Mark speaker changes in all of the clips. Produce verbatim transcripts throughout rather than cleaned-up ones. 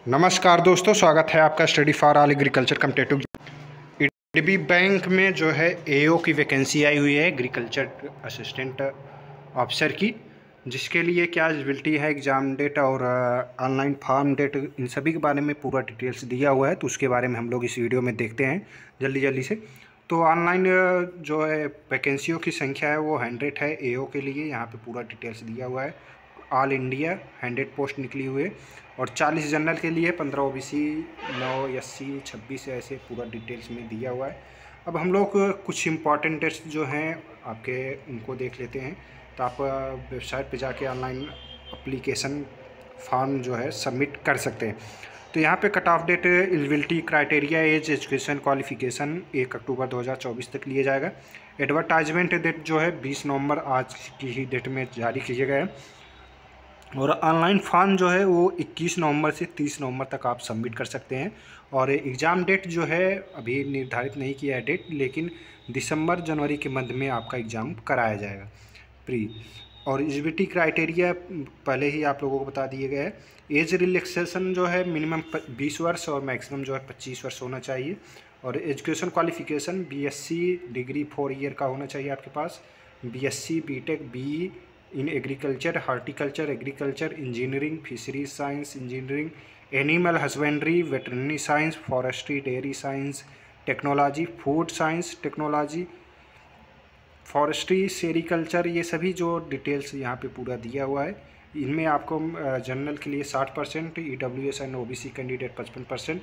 Speaker 1: नमस्कार दोस्तों, स्वागत है आपका study for all agriculture competitive. EDB bank में जो है एओ की वैकेंसी आई हुई है एग्रीकल्चर असिस्टेंट ऑफिसर की, जिसके लिए क्या एलिजिबिलिटी है, एग्ज़ाम डेट और ऑनलाइन फॉर्म डेट, इन सभी के बारे में पूरा डिटेल्स दिया हुआ है। तो उसके बारे में हम लोग इस वीडियो में देखते हैं जल्दी जल्दी से। तो ऑनलाइन जो है वैकेंसियों की संख्या है वो हंड्रेड है एओ के लिए। यहाँ पे पूरा डिटेल्स दिया हुआ है। ऑल इंडिया हंड्रेड पोस्ट निकली हुई है और चालीस जनरल के लिए, पंद्रह ओबीसी, नौ एससी, छब्बीस ऐसे पूरा डिटेल्स में दिया हुआ है। अब हम लोग कुछ इम्पॉर्टेंट डेट्स जो हैं आपके उनको देख लेते हैं। तो आप वेबसाइट पे जाके ऑनलाइन एप्लीकेशन फॉर्म जो है सबमिट कर सकते हैं। तो यहाँ पे cut off date, eligibility criteria, age, education qualification एक अक्टूबर दो हज़ार चौबीस तक लिया जाएगा। एडवर्टाइजमेंट डेट जो है बीस नवंबर आज की ही डेट में जारी किया गया है और ऑनलाइन फॉर्म जो है वो इक्कीस नवंबर से तीस नवंबर तक आप सबमिट कर सकते हैं। और एग्ज़ाम डेट जो है अभी निर्धारित नहीं किया है डेट, लेकिन दिसंबर जनवरी के मध्य में आपका एग्ज़ाम कराया जाएगा प्री। और एलिजिबिलिटी क्राइटेरिया पहले ही आप लोगों को बता दिए गए हैं। एज रिलैक्सेशन जो है मिनिमम बीस वर्ष और मैक्सिमम जो है पच्चीस वर्ष होना चाहिए। और education qualification BSc degree four year का होना चाहिए आपके पास। BSc, BTech, BE in agriculture, horticulture, agriculture, engineering, fisheries science, engineering, animal husbandry, veterinary science, forestry, dairy science, technology, food science technology, forestry, sericulture, ये सभी जो डिटेल्स यहाँ पे पूरा दिया हुआ है। इनमें आपको जनरल के लिए साठ percent, E W S and O B C candidate पचपन परसेंट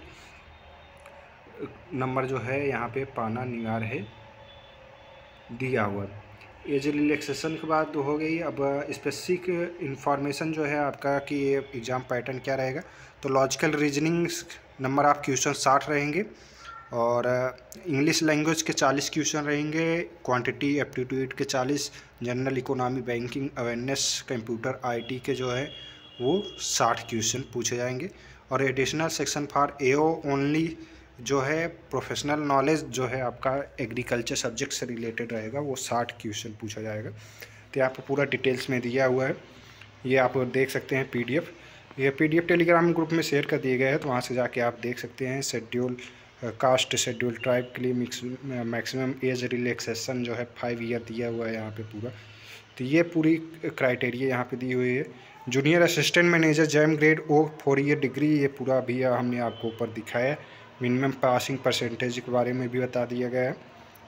Speaker 1: नंबर जो है यहाँ पे पाना अनिवार्य है, दिया हुआ है। एज रिलैक्सेशन के बाद हो गई। अब स्पेसिफिक इंफॉर्मेशन जो है आपका कि ये एग्ज़ाम पैटर्न क्या रहेगा। तो logical reasoning number of question साठ रहेंगे और इंग्लिश लैंग्वेज के चालीस क्वेश्चन रहेंगे, क्वांटिटी एप्टीट्यूड के चालीस, general economy, banking awareness, computer, IT के जो है वो साठ क्वेश्चन पूछे जाएंगे। और additional section for AO only जो है प्रोफेशनल नॉलेज जो है आपका एग्रीकल्चर सब्जेक्ट से रिलेटेड रहेगा, वो साठ क्वेश्चन पूछा जाएगा। तो यहाँ पर पूरा डिटेल्स में दिया हुआ है, ये आप देख सकते हैं पीडीएफ। ये पीडीएफ टेलीग्राम ग्रुप में शेयर कर दिए गए हैं, तो वहाँ से जाके आप देख सकते हैं। शेड्यूल कास्ट, शेड्यूल ट्राइब के लिए मैक्सिमम एज रिलैक्सेशन जो है फाइव ईयर दिया हुआ है यहाँ पे पूरा। तो ये पूरी क्राइटेरिया यहाँ पे दी हुई है। Junior assistant manager JAM grade O four year degree, ये पूरा भी हमने आपको ऊपर दिखाया है। मिनिमम पासिंग परसेंटेज के बारे में भी बता दिया गया है।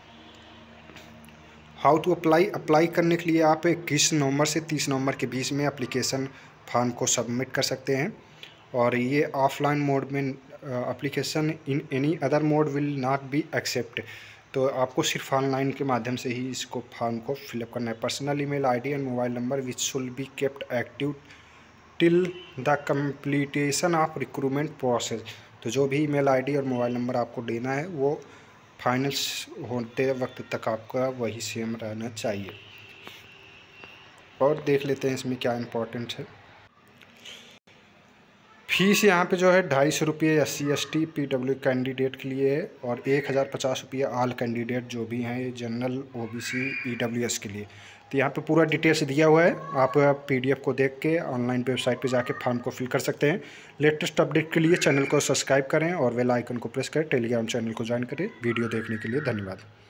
Speaker 1: हाउ टू अप्लाई, अप्लाई करने के लिए आप इक्कीस नवंबर से तीस नवंबर के बीच में एप्लीकेशन फॉर्म को सबमिट कर सकते हैं। और ये ऑफलाइन मोड में application in any other mode will not be accept. तो आपको सिर्फ ऑनलाइन के माध्यम से ही इसको फॉर्म को फिलअप करना है। Personal email ID and mobile number which should be kept active till the completion of recruitment process. तो जो भी ईमेल आईडी और मोबाइल नंबर आपको देना है वो फाइनल्स होते वक्त तक आपका वही सेम रहना चाहिए। और देख लेते हैं इसमें क्या इम्पोर्टेंट है। फीस यहाँ पे जो है ढाई सौ रुपये S C S T P W candidate के लिए है और एक हज़ार पचास रुपये ऑल कैंडिडेट जो भी हैं general O B C E W S के लिए। तो यहाँ पे पूरा डिटेल्स दिया हुआ है, आप पीडीएफ को देख के ऑनलाइन वेबसाइट पे जाके फॉर्म को फिल कर सकते हैं। लेटेस्ट अपडेट के लिए चैनल को सब्सक्राइब करें और बेल आइकन को प्रेस करें। टेलीग्राम चैनल को ज्वाइन करें। वीडियो देखने के लिए धन्यवाद।